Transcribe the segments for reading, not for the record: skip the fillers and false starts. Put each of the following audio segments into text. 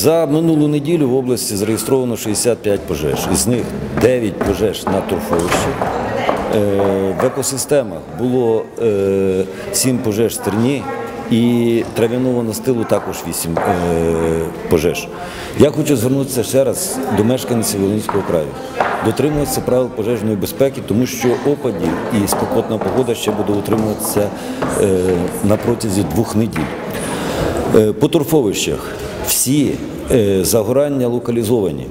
За минулу неділю в області зареєстровано 65 пожеж, із них 9 пожеж на торфовищі. В екосистемах було 7 пожеж в стерні і трав'яного настилу також 8 пожеж. Я хочу звернутися ще раз до мешканців Волинського краю. Дотримуватися правил пожежної безпеки, тому що опадів і спекотна погода ще буде утримуватися на протязі 2 неділь. По торфовищах всі загорання локалізовані.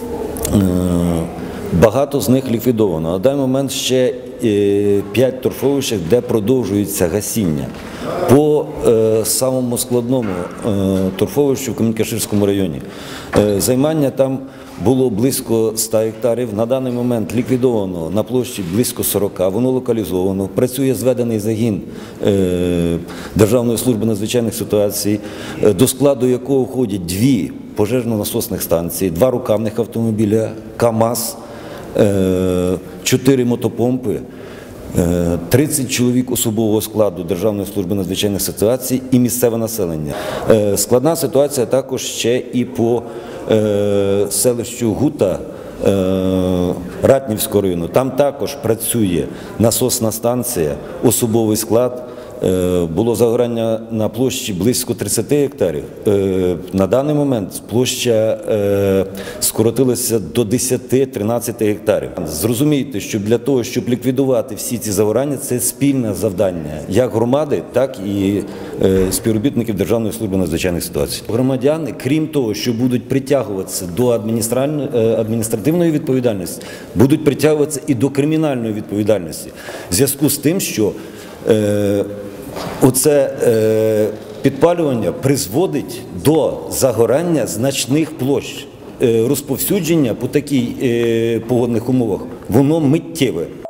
Багато з них ліквідовано. На даний момент ще 5 торфовищах, де продовжується гасіння. По самому складному торфовищу в Камінь-Каширському районі займання там було близько 100 гектарів. На даний момент ліквідовано на площі близько 40, воно локалізовано. Працює зведений загін Державної служби надзвичайних ситуацій, до складу якого входять 2 пожежно-насосних станції, 2 рукавних автомобіля, КАМАЗ, 4 мотопомпи, 30 чоловік особового складу Державної служби надзвичайних ситуацій і місцеве населення. Складна ситуація також ще і по селищу Гута Ратнівського району. Там також працює насосна станція, особовий склад. Було загорання на площі близько 30 гектарів. На даний момент площа скоротилася до 10-13 гектарів. Зрозумійте, що для того, щоб ліквідувати всі ці загорання, це спільне завдання як громади, так і співробітників Державної служби надзвичайних ситуацій. Громадяни, крім того, що будуть притягуватися до адміністративної відповідальності, будуть притягуватися і до кримінальної відповідальності. В зв'язку з тим, що оце підпалювання призводить до загорання значних площ. Розповсюдження по таких погодних умовах, воно миттєве.